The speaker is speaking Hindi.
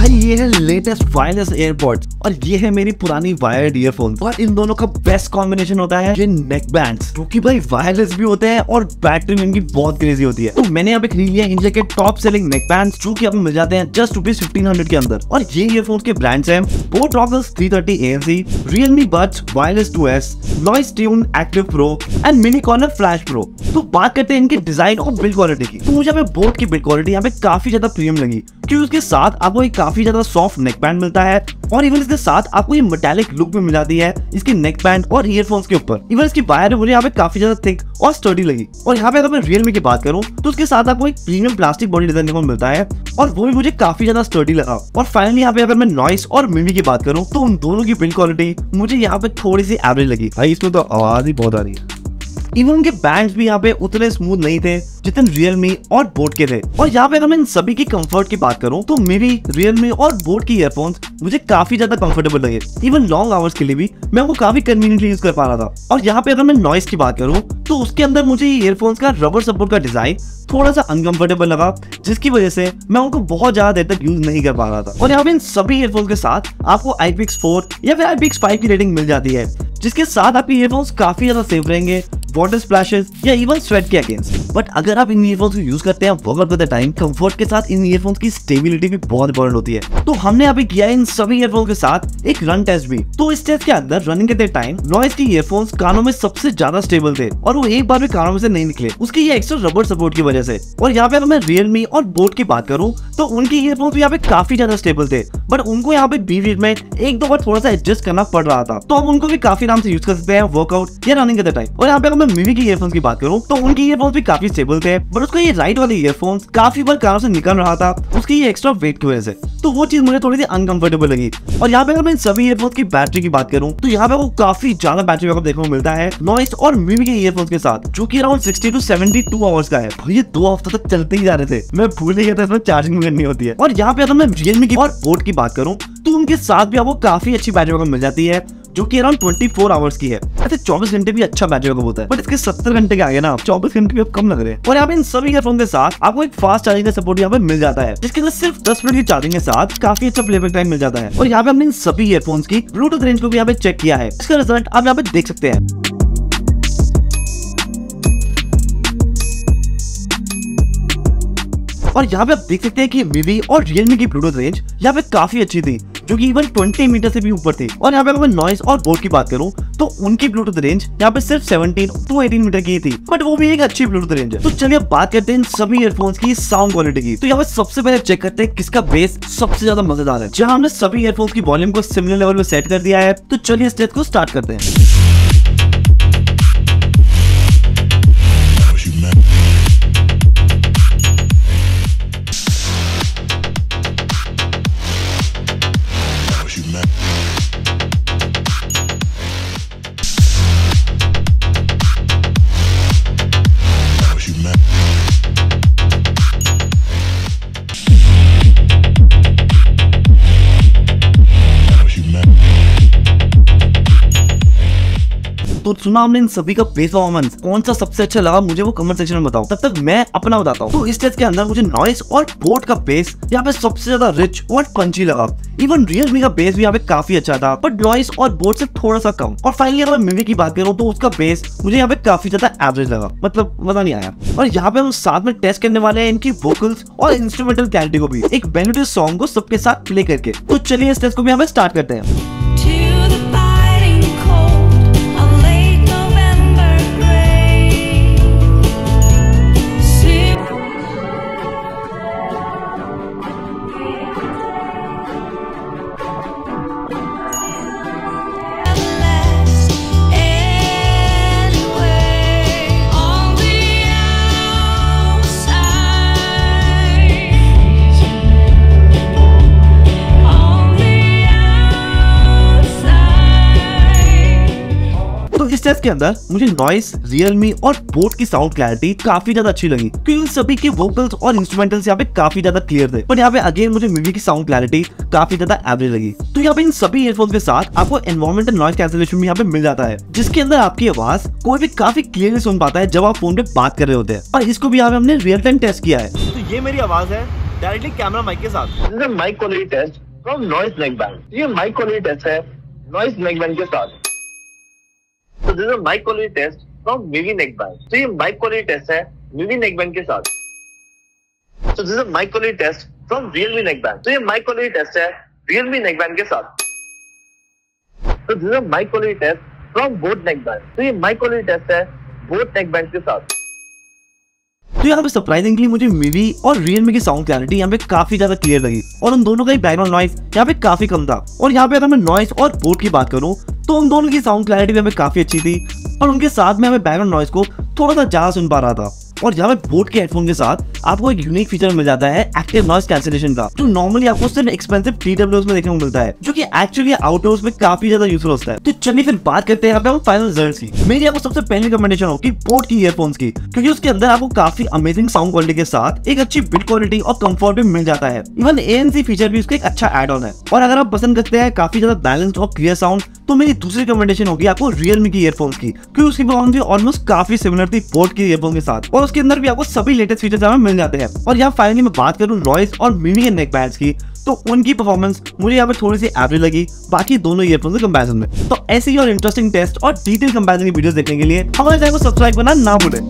भाई ये है लेटेस्ट वायरलेस एयरपॉड्स और ये है मेरी पुरानी वायर्ड ईयरफोन। और इन दोनों का बेस्ट कॉम्बिनेशन होता है ये नेक बैंड्स, जो कि भाई वायरलेस भी होते हैं और बैटरी इनकी बहुत क्रेजी होती है। तो मैंने यहाँ पे खरीद लिया इंडिया के टॉप सेलिंग नेक बैंड्स, जो कि आपको मिल जाते हैं जस्ट ₹1500 के अंदर। और ये ईयरफोन्स के ब्रांड्स हैं boAt Rockers 330 ANC, Realme Buds Wireless 2S, Noise Tune Active Pro and Mivi Collar Flash Pro. तो बात करते हैं इनके डिजाइन और बिल्ड क्वालिटी की। तो मुझे यहाँ पे बोट की बिल्ड क्वालिटी यहाँ पे काफी ज्यादा प्रीमियम लगी, क्योंकि उसके साथ आपको एक काफी ज्यादा सॉफ्ट नेक बैंड मिलता है और इवन इसके साथ आपको ये मेटालिक लुक भी मिल जाती है इसके नेक बैंड और ईयरफोन्स के ऊपर। इवन इसकी वायर है मुझे यहाँ पे काफी ज्यादा थिक और स्टर्डी लगी। और यहाँ पे अगर मैं Realme की बात करूँ तो उसके साथ आपको एक प्रीमियम प्लास्टिक बॉडी डिजाइन को मिलता है और वो भी मुझे काफी ज्यादा स्टर्डी लगा। और फाइनली यहाँ पे अगर मैं नॉइस और मिमी की बात करूँ तो उन दोनों की बिल्ड क्वालिटी मुझे यहाँ पे थोड़ी सी एवरेज लगी। भाई इसमें तो आवाज ही बहुत आ रही है। इवन उनके बैंड्स भी यहाँ पे उतने स्मूथ नहीं थे जितने Realme और बोट के थे। और यहाँ पे अगर मैं इन सभी की कंफर्ट की बात करूँ तो मेरी Realme और बोट की ईयरफोन्स मुझे काफी ज्यादा कंफर्टेबल लगे। इवन लॉन्ग आवर्स के लिए भी मैं उनको काफी कन्वीनियंटली यूज कर पा रहा था। और यहाँ पे अगर मैं नॉइस की बात करूँ तो उसके अंदर मुझे ईयरफोन्स का रबर सपोर्ट का डिजाइन थोड़ा सा अनकंफर्टेबल लगा, जिसकी वजह से मैं उनको बहुत ज्यादा देर तक यूज नहीं कर पा रहा था। और यहाँ पे इन सभी ईयरफोन्स के साथ आपको IPX4 या फिर IPX5 की रेटिंग मिल जाती है, जिसके साथ आपके ईयरफोन्स काफी ज्यादा सेफ रहेंगे वाटर स्प्लैशेस या इवन स्वेट के अगेंस्ट। बट अगर आप इन ईयरफोन्स को यूज करते हैं वर्कआउट करते टाइम, कंफर्ट के साथ इन ईयरफोन्स की स्टेबिलिटी भी बहुत इंपॉर्टेंट होती है। तो हमने यहाँ पे किया इन सभी ईयरफोन्स के साथ एक रन टेस्ट भी। तो इस टेस्ट के अंदर रनिंग करते टाइम नॉइस की ईयरफोन्स कानों में सबसे ज्यादा स्टेबल थे और वो एक बार भी कानों में से नहीं निकले, उसके ये एक्स्ट्रा रबर सपोर्ट की वजह से। और यहाँ पे अगर मैं Realme और बोट की बात करूँ तो उनकी ईयरफोन्स भी यहाँ पे काफी ज्यादा स्टेबल थे, बट उनको यहाँ पे बीच में एक दो बार थोड़ा सा एडजस्ट करना पड़ रहा था। तो आप उनको भी काफी आराम से यूज कर सकते हैं वर्कआउट या रनिंग करते टाइम। और यहाँ पे अगर मैं मिमी की ईयरफोन्स की बात करूँ तो उनकी ईयरफोन्स भी काफी स्टेबल थे, बट उसका ये राइट वाले ईयरफोन्स काफी बार कानों से निकल रहा था उसकी ये एक्स्ट्रा वेट की वजह से। तो वो चीज मुझे थोड़ी सी अनकंफर्टेबल लगी। और यहाँ पे अगर मैं इन सभी ईयरफोन्स की बैटरी की बात करूँ तो यहाँ पे वो काफी ज्यादा बैटरी बैकअप देखने को मिलता है नॉइस और मिमी के ईयरफोन्स के साथ, जो कि अराउंड 60 to 72 आवर्स का है। ये 2 हफ्ते तक चलते ही जा रहे थे, मैं भूल ही गया था इसमें चार्जिंग करनी होती है। और यहाँ पे अगर मैं Realme की और बोट की बात करूँ तो उनके साथ भी आपको काफी अच्छी बैटरी बैकअप मिल जाती है, जो कि अराउंड 24 आवर्स की है। ऐसे 24 घंटे भी अच्छा बैटरी बैकअप होता है, बट इसके 70 घंटे के आगे ना 24 घंटे भी अब कम लग रहे हैं। और यहाँ पे इन सभी ईयरफोन के साथ आपको एक फास्ट चार्जिंग का सपोर्ट यहाँ पे मिल जाता है, जिसके अंदर सिर्फ 10 मिनट की चार्जिंग के साथ काफी अच्छा प्लेबैक टाइम मिल जाता है। और यहाँ पे हमने इन सभी ईयरफोन्स की ब्लूटूथ रेंज को भी यहाँ पे चेक किया है, इसका रिजल्ट आप यहाँ पे देख सकते हैं। और यहाँ पे आप देख सकते हैं कि मिमी और Realme की ब्लूटूथ रेंज यहाँ पे काफी अच्छी थी, जो कि इवन 20 मीटर से भी ऊपर थी। और यहाँ पे अगर मैं नॉइस और बोट की बात करूँ तो उनकी ब्लूटूथ रेंज यहाँ पे सिर्फ 17 to 18 मीटर की थी, बट वो भी एक अच्छी ब्लूटूथ रेंज है। तो चलिए अब बात करते हैं इन सभी ईयरफोन्स की साउंड क्वालिटी की। तो यहाँ पे सबसे पहले चेक करते हैं किसका बेस सबसे ज्यादा मजेदार है। जहाँ हमने सभी ईयरफोन्स की वॉल्यूम को सिमिलर लेवल पे सेट कर दिया है, तो चलिए इस टेस्ट को स्टार्ट करते हैं। तो सुना हमने इन सभी का बेस परफॉर्मेंस, कौन सा सबसे अच्छा लगा मुझे वो कमेंट सेक्शन में बताओ। तब तक मैं अपना बताता हूँ। तो इस टेस्ट के अंदर मुझे नॉइस और बोट का बेस यहाँ पे सबसे ज्यादा रिच और पंची लगा। इवन Realme का बेस भी यहाँ पे काफी अच्छा था, बट नॉइस और बोट से थोड़ा सा कम। और फाइनली अगर मैं मिमी की बात करूँ तो उसका बेस मुझे यहाँ पे काफी ज्यादा एवरेज लगा, मतलब मजा नहीं आया। और यहाँ पे हम साथ में टेस्ट करने वाले हैं इनकी वोकल्स और इंस्ट्रूमेंटल क्लैरिटी को भी, एक मेलोडियस सॉन्ग को सबके साथ प्ले करके। तो चलिए इस टेस्ट को भी यहाँ पे स्टार्ट करते हैं। इस टेस्ट के अंदर मुझे नॉइस, Realme और बोट की साउंड क्लैरिटी काफी ज्यादा अच्छी लगी, क्योंकि उन सभी के वोकल्स और इंस्ट्रूमेंटल्स यहाँ पे काफी ज्यादा क्लियर थे। पर यहाँ पे अगेन मुझे मिमी की साउंड क्लैरिटी काफी ज्यादा एवरेज लगी। तो यहाँ पे इन सभी ईयरफोन्स के साथ आपको एनवायरमेंटल नॉइस कैंसलेशन भी यहाँ पे मिल जाता है, जिसके अंदर आपकी आवाज कोई भी काफी क्लियरली सुन पाता है जब आप फोन पे बात कर रहे होते हैं। और इसको भी यहाँ पे हमने रियल टाइम टेस्ट किया है। तो ये मेरी आवाज है, डायरेक्टली कैमरा माइक के साथ। This is mic quality test from Noise neckband. ये माइक क्वालिटी टेस्ट है नॉइस नेकबैंड के साथ। तो this is mic quality test from Mivi neckband. तो ये माइक क्वालिटी टेस्ट है मीवी नेकबैंड के साथ। तो this is mic quality test from Realme neckband. तो ये माइक क्वालिटी टेस्ट है रियलमी नेकबैंड के साथ। तो this is mic quality test from boAt neckband. तो ये माइक क्वालिटी टेस्ट है बोट नेकबैंड के साथ। तो यहाँ पे सरप्राइजिंगली मुझे मीवी और रियलमी की साउंड क्लैरिटी यहाँ पे काफी ज्यादा क्लियर लगी और उन दोनों का ही बैकग्राउंड नॉइस यहाँ पे काफी कम था। और यहाँ पे अगर मैं नॉइस और बोट की बात करूँ तो उन दोनों की साउंड क्लैरिटी भी हमें काफी अच्छी थी और उनके साथ में हमें बैकग्राउंड नॉइस को थोड़ा सा ज्यादा सुन पा रहा था। और यहाँ पे बोट के हेडफोन के साथ आपको एक यूनिक फीचर मिल जाता है एक्टिव नॉइस कैंसिलेशन का, जो नॉर्मली आपको सिर्फ एक्सपेंसिव TWS में देखने को मिलता है, जो कि एक्चुअली आउटडोर्स में काफी ज्यादा यूजफुल होता है। तो चलिए फिर बात करते हैं यहाँ पे हम फाइनल रिजल्ट्स की। मेरी आपको सबसे पहली रिकमेंडेशन होगी बोट की ईयरफोन्स की, क्योंकि उसके अंदर आपको काफी अमेजिंग साउंड क्वालिटी के साथ एक अच्छी बिल्ड क्वालिटी और कंफर्ट भी मिल जाता है। इवन ANC फीचर भी उसका एक अच्छा एड ऑन है। और अगर आप पसंद करते हैं काफी ज्यादा बैलेंस्ड और क्लियर साउंड, तो मेरी दूसरी रिकमेंडेशन होगी आपको रियलमी की ईयरफोन्स की, क्योंकि उसकी परफॉर्मेंस भी ऑलमोस्ट काफी सिमिलर थी बोट की ईयरफोन के साथ और उसके अंदर भी आपको सभी लेटेस्ट फीचर्स हमें मिल जाते हैं। और यहाँ फाइनली मैं बात करूँ नॉइस और मीवी के नेकबैंड्स की, तो उनकी परफॉर्मेंस मुझे यहाँ पे थोड़ी सी एवरेज लगी बाकी दोनों ईयरफोन के कंपैरिजन में। तो ऐसे ही और इंटरेस्टिंग टेस्ट और डिटेल कंपैरिजन की वीडियोस देखने के लिए हमारे चैनल को सब्सक्राइब करना ना भूलें।